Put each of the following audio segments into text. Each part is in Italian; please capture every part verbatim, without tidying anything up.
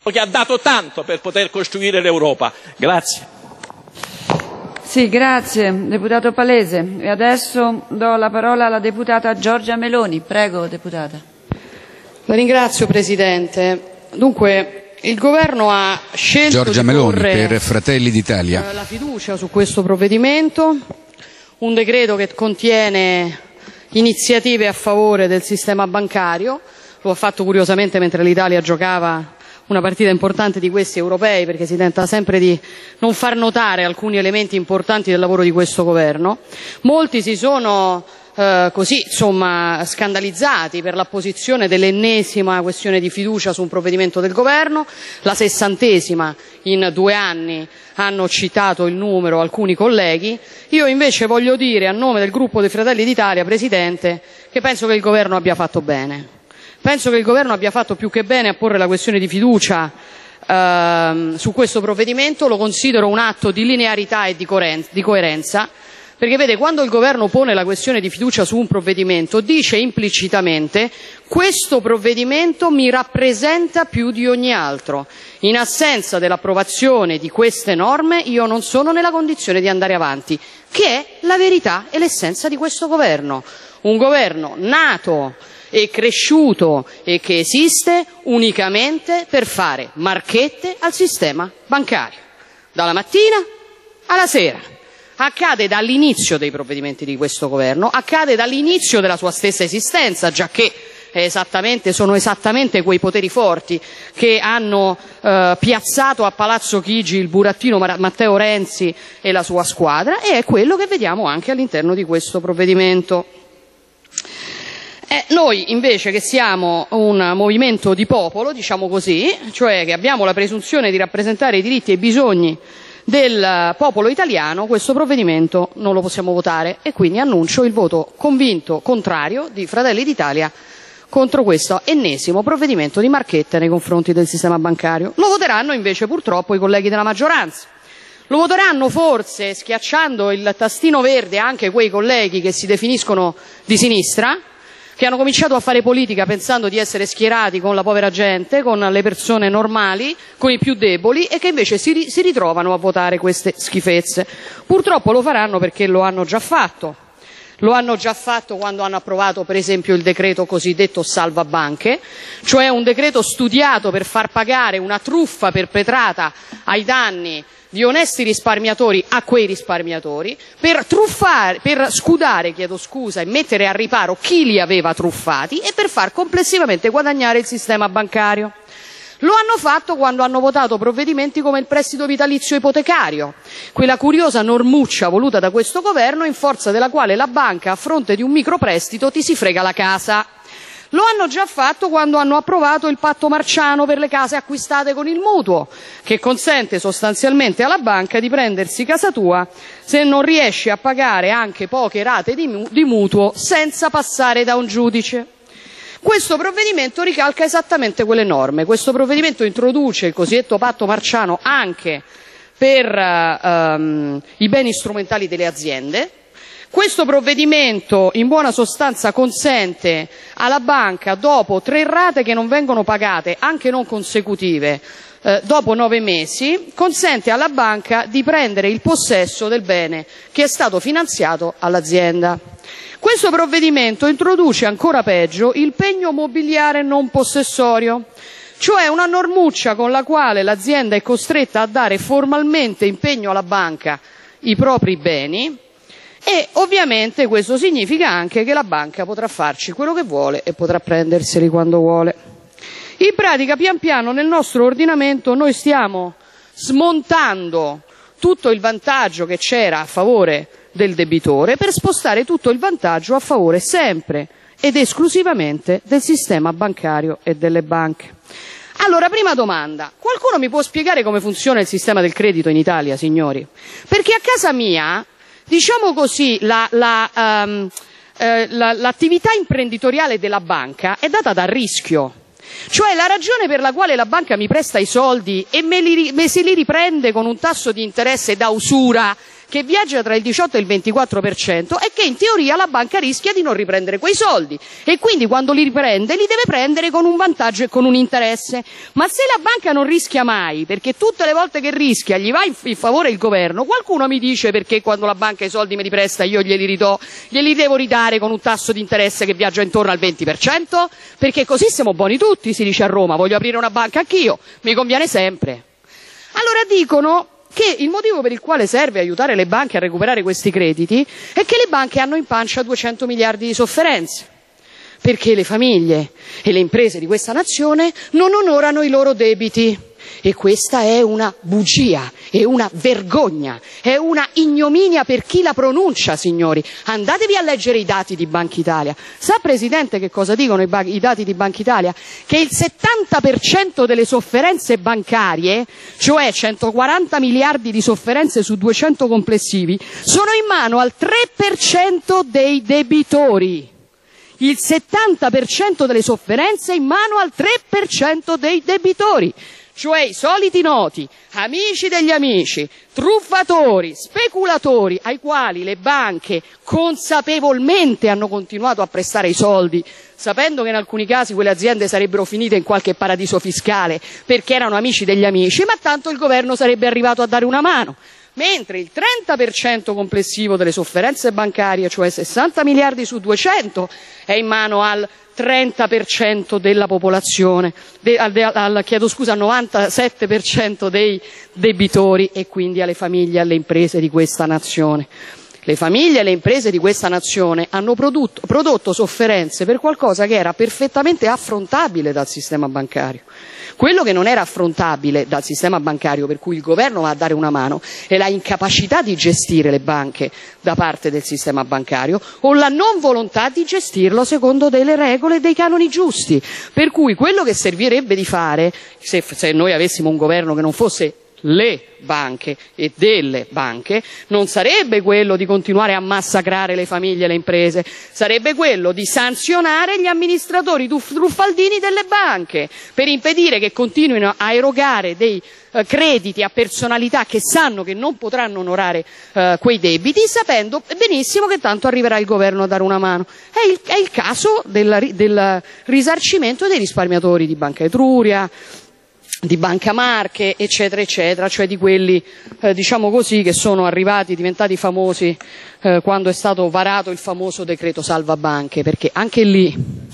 che ha dato tanto per poter costruire l'Europa. Grazie. Sì, grazie, deputato Palese. E adesso do la parola alla deputata Giorgia Meloni. Prego, deputata. La ringrazio, Presidente. Dunque, il Governo ha scelto Giorgia di Meloni porre per Fratelli d'Italia. la fiducia su questo provvedimento, un decreto che contiene iniziative a favore del sistema bancario. Lo ha fatto curiosamente mentre l'Italia giocava una partita importante di questi europei, perché si tenta sempre di non far notare alcuni elementi importanti del lavoro di questo governo. Molti si sono eh, così insomma scandalizzati per l'apposizione dell'ennesima questione di fiducia su un provvedimento del governo, la sessantesima in due anni, hanno citato il numero alcuni colleghi. Io invece voglio dire a nome del gruppo dei Fratelli d'Italia, Presidente, che penso che il governo abbia fatto bene. Penso che il Governo abbia fatto più che bene a porre la questione di fiducia ehm, su questo provvedimento. Lo considero un atto di linearità e di coerenza, di coerenza, perché vede, quando il Governo pone la questione di fiducia su un provvedimento, dice implicitamente: questo provvedimento mi rappresenta più di ogni altro. In assenza dell'approvazione di queste norme io non sono nella condizione di andare avanti, che è la verità e l'essenza di questo Governo. Un Governo nato e cresciuto e che esiste unicamente per fare marchette al sistema bancario, dalla mattina alla sera. Accade dall'inizio dei provvedimenti di questo governo, accade dall'inizio della sua stessa esistenza, giacché è esattamente, sono esattamente quei poteri forti che hanno eh, piazzato a Palazzo Chigi il burattino Matteo Renzi e la sua squadra, e è quello che vediamo anche all'interno di questo provvedimento. Eh, noi invece, che siamo un movimento di popolo, diciamo così, cioè che abbiamo la presunzione di rappresentare i diritti e i bisogni del popolo italiano, questo provvedimento non lo possiamo votare, e quindi annuncio il voto convinto contrario di Fratelli d'Italia contro questo ennesimo provvedimento di marchetta nei confronti del sistema bancario. Lo voteranno invece purtroppo i colleghi della maggioranza. Lo voteranno forse, schiacciando il tastino verde, anche quei colleghi che si definiscono di sinistra, che hanno cominciato a fare politica pensando di essere schierati con la povera gente, con le persone normali, con i più deboli, e che invece si, ri- si ritrovano a votare queste schifezze. Purtroppo lo faranno perché lo hanno già fatto. Lo hanno già fatto quando hanno approvato per esempio il decreto cosiddetto salva banche, cioè un decreto studiato per far pagare una truffa perpetrata ai danni di onesti risparmiatori a quei risparmiatori, per truffare, per scudare, chiedo scusa, e mettere a riparo chi li aveva truffati, e per far complessivamente guadagnare il sistema bancario. Lo hanno fatto quando hanno votato provvedimenti come il prestito vitalizio ipotecario, quella curiosa normuccia voluta da questo governo, in forza della quale la banca, a fronte di un microprestito, ti si frega la casa. Lo hanno già fatto quando hanno approvato il patto marciano per le case acquistate con il mutuo, che consente sostanzialmente alla banca di prendersi casa tua se non riesci a pagare anche poche rate di, di mutuo senza passare da un giudice. Questo provvedimento ricalca esattamente quelle norme. Questo provvedimento introduce il cosiddetto patto marciano anche per um, i beni strumentali delle aziende. Questo provvedimento in buona sostanza consente alla banca, dopo tre rate che non vengono pagate, anche non consecutive, eh, dopo nove mesi, consente alla banca di prendere il possesso del bene che è stato finanziato all'azienda. Questo provvedimento introduce ancora peggio il pegno mobiliare non possessorio, cioè una normuccia con la quale l'azienda è costretta a dare formalmente in pegno alla banca i propri beni, e ovviamente questo significa anche che la banca potrà farci quello che vuole e potrà prenderseli quando vuole. In pratica, pian piano nel nostro ordinamento noi stiamo smontando tutto il vantaggio che c'era a favore del debitore per spostare tutto il vantaggio a favore sempre ed esclusivamente del sistema bancario e delle banche. Allora, prima domanda: qualcuno mi può spiegare come funziona il sistema del credito in Italia, signori? Perché a casa mia, diciamo così, la, la, um, eh, la, l'attività imprenditoriale della banca è data dal rischio. Cioè, la ragione per la quale la banca mi presta i soldi e me, li, me se li riprende con un tasso di interesse da usura che viaggia tra il diciotto e il ventiquattro per cento e che in teoria la banca rischia di non riprendere quei soldi e quindi quando li riprende li deve prendere con un vantaggio e con un interesse. Ma se la banca non rischia mai, perché tutte le volte che rischia gli va in, in favore il governo, qualcuno mi dice perché quando la banca i soldi me li presta io glieli ridò, glieli devo ridare con un tasso di interesse che viaggia intorno al venti per cento? Perché così siamo buoni tutti, si dice a Roma, voglio aprire una banca anch'io, mi conviene sempre. Allora dicono che il motivo per il quale serve aiutare le banche a recuperare questi crediti è che le banche hanno in pancia duecento miliardi di sofferenze, perché le famiglie e le imprese di questa nazione non onorano i loro debiti. E questa è una bugia, è una vergogna, è una ignominia per chi la pronuncia, signori. Andatevi a leggere i dati di Banca Italia. Sa, Presidente, che cosa dicono i, i dati di Banca Italia? Che il settanta per cento delle sofferenze bancarie, cioè centoquaranta miliardi di sofferenze su duecento complessivi, sono in mano al tre per cento dei debitori. Il settanta per cento delle sofferenze in mano al tre per cento dei debitori. Cioè i soliti noti, amici degli amici, truffatori, speculatori, ai quali le banche consapevolmente hanno continuato a prestare i soldi, sapendo che in alcuni casi quelle aziende sarebbero finite in qualche paradiso fiscale perché erano amici degli amici, ma tanto il governo sarebbe arrivato a dare una mano. Mentre il trenta per cento complessivo delle sofferenze bancarie, cioè sessanta miliardi su duecento, è in mano al trenta per cento della popolazione, de, al, al, chiedo scusa, al novantasette per cento dei debitori e quindi alle famiglie e alle imprese di questa nazione. Le famiglie e le imprese di questa nazione hanno prodotto, prodotto sofferenze per qualcosa che era perfettamente affrontabile dal sistema bancario. Quello che non era affrontabile dal sistema bancario, per cui il governo va a dare una mano, è la incapacità di gestire le banche da parte del sistema bancario o la non volontà di gestirlo secondo delle regole e dei canoni giusti. Per cui quello che servirebbe di fare, se, se noi avessimo un governo che non fosse le banche e delle banche, non sarebbe quello di continuare a massacrare le famiglie e le imprese, sarebbe quello di sanzionare gli amministratori truffaldini delle banche per impedire che continuino a erogare dei eh, crediti a personalità che sanno che non potranno onorare eh, quei debiti, sapendo benissimo che tanto arriverà il governo a dare una mano. È il, è il caso del, del risarcimento dei risparmiatori di Banca Etruria, di Banca Marche, eccetera, eccetera, cioè di quelli, eh, diciamo così, che sono arrivati, diventati famosi eh, quando è stato varato il famoso decreto salva banche, perché anche lì,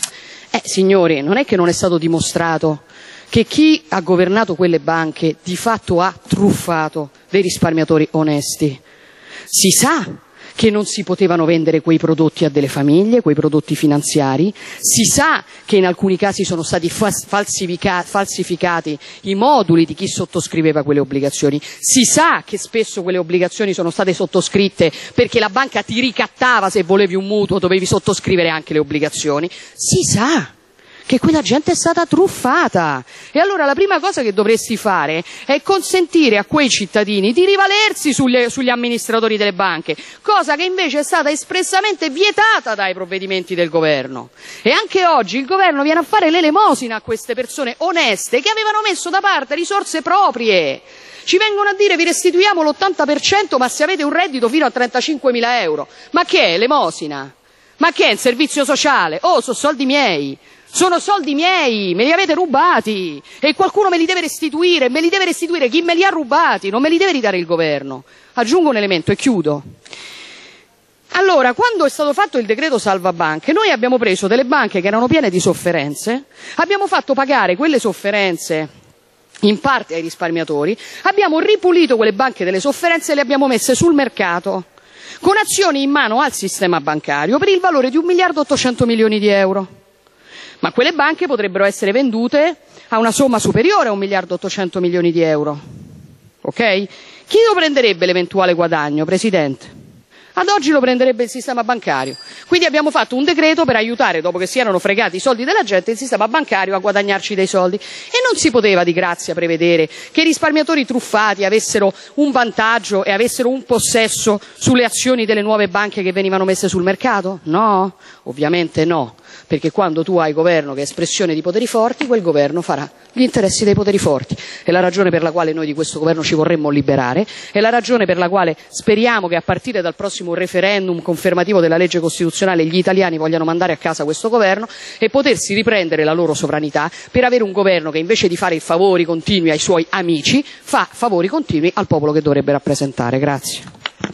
eh, signori, non è che non è stato dimostrato che chi ha governato quelle banche di fatto ha truffato dei risparmiatori onesti. Si sa che non si potevano vendere quei prodotti a delle famiglie, quei prodotti finanziari, si sa che in alcuni casi sono stati falsifica- falsificati i moduli di chi sottoscriveva quelle obbligazioni, si sa che spesso quelle obbligazioni sono state sottoscritte perché la banca ti ricattava se volevi un mutuo, dovevi sottoscrivere anche le obbligazioni, si sa che quella gente è stata truffata. E allora la prima cosa che dovresti fare è consentire a quei cittadini di rivalersi sugli, sugli amministratori delle banche, cosa che invece è stata espressamente vietata dai provvedimenti del governo. E anche oggi il governo viene a fare l'elemosina a queste persone oneste che avevano messo da parte risorse proprie. Ci vengono a dire vi restituiamo l'ottanta per cento ma se avete un reddito fino a trentacinquemila euro. Ma che è elemosina? Ma che è il servizio sociale? Oh, sono soldi miei. Sono soldi miei, me li avete rubati e qualcuno me li deve restituire, me li deve restituire chi me li ha rubati, non me li deve ridare il governo. Aggiungo un elemento e chiudo. Allora, quando è stato fatto il decreto salva banche, noi abbiamo preso delle banche che erano piene di sofferenze, abbiamo fatto pagare quelle sofferenze in parte ai risparmiatori, abbiamo ripulito quelle banche delle sofferenze e le abbiamo messe sul mercato, con azioni in mano al sistema bancario per il valore di un miliardo ottocento milioni di euro. Ma quelle banche potrebbero essere vendute a una somma superiore a un miliardo ottocento milioni di euro. Ok? Chi lo prenderebbe l'eventuale guadagno, Presidente? Ad oggi lo prenderebbe il sistema bancario. Quindi abbiamo fatto un decreto per aiutare, dopo che si erano fregati i soldi della gente, il sistema bancario a guadagnarci dei soldi. E non si poteva di grazia prevedere che i risparmiatori truffati avessero un vantaggio e avessero un possesso sulle azioni delle nuove banche che venivano messe sul mercato? No, ovviamente no. perché quando tu hai governo che è espressione di poteri forti, quel governo farà gli interessi dei poteri forti. È la ragione per la quale noi di questo governo ci vorremmo liberare, è la ragione per la quale speriamo che a partire dal prossimo referendum confermativo della legge costituzionale gli italiani vogliano mandare a casa questo governo e potersi riprendere la loro sovranità per avere un governo che invece di fare i favori continui ai suoi amici fa favori continui al popolo che dovrebbe rappresentare. Grazie.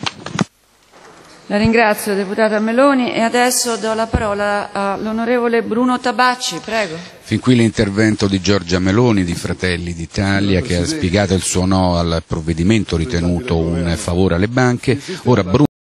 La ringrazio, deputata Meloni, e adesso do la parola all'onorevole Bruno Tabacci, prego. Fin qui l'intervento di Giorgia Meloni di Fratelli d'Italia, che ha spiegato il suo no al provvedimento ritenuto un favore alle banche. Ora Bruno